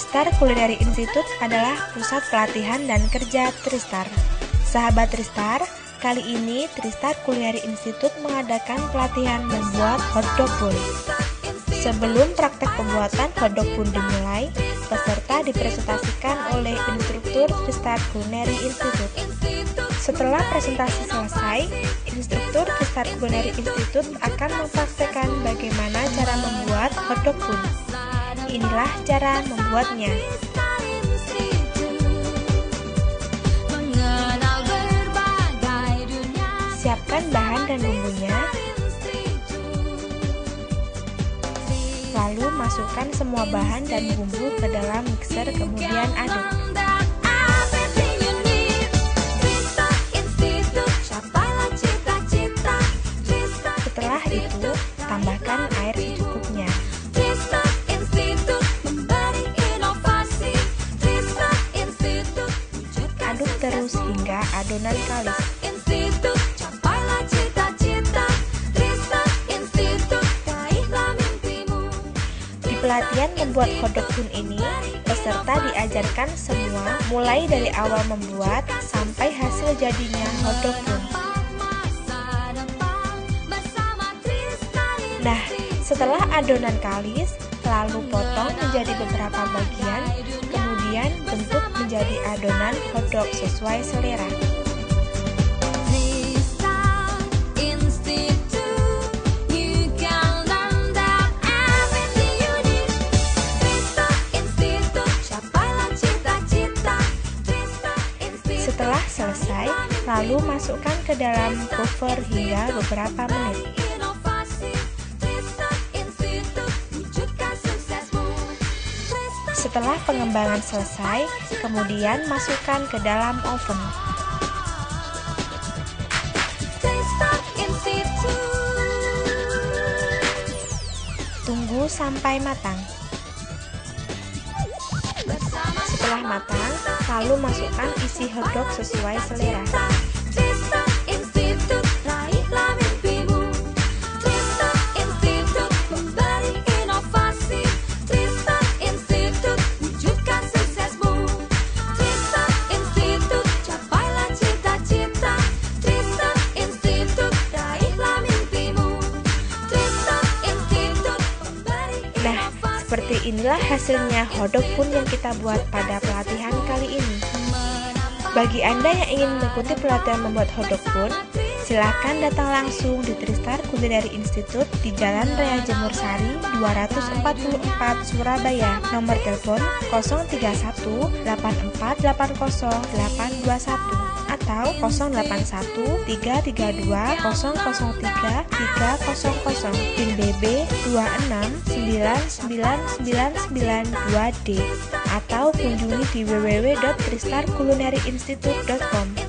Tristar Culinary Institute adalah pusat pelatihan dan kerja Tristar. Sahabat Tristar, kali ini Tristar Culinary Institute mengadakan pelatihan membuat hotdog bun. Sebelum praktek pembuatan hotdog bun dimulai, peserta dipresentasikan oleh instruktur Tristar Culinary Institute. Setelah presentasi selesai, instruktur Tristar Culinary Institute akan mempraktekkan bagaimana cara membuat hotdog bun. Inilah cara membuatnya. Siapkan bahan dan bumbunya. Lalu masukkan semua bahan dan bumbu ke dalam mixer, kemudian aduk. Setelah itu, tambahkan air secukupnya. Aduk terus hingga adonan kalis. Di pelatihan membuat hotdog bun ini, peserta diajarkan semua mulai dari awal membuat sampai hasil jadinya hotdog bun. Nah, setelah adonan kalis, lalu potong menjadi beberapa bagian, kemudian bentuk menjadi adonan hotdog sesuai selera. Setelah selesai, lalu masukkan ke dalam oven hingga beberapa menit. Setelah pengembangan selesai, kemudian masukkan ke dalam oven. Tunggu sampai matang. Setelah matang, lalu masukkan isi hotdog sesuai selera. Seperti inilah hasilnya hotdog bun yang kita buat pada pelatihan kali ini. Bagi Anda yang ingin mengikuti pelatihan membuat hotdog bun, silakan datang langsung di Tristar Culinary Institute di Jalan Raya Jemur Sari 244 Surabaya. Nomor telepon 031 8480 821 atau 081 332 003 300, PIN BB 2699992D, atau kunjungi di www.tristarculinaryinstitute.com.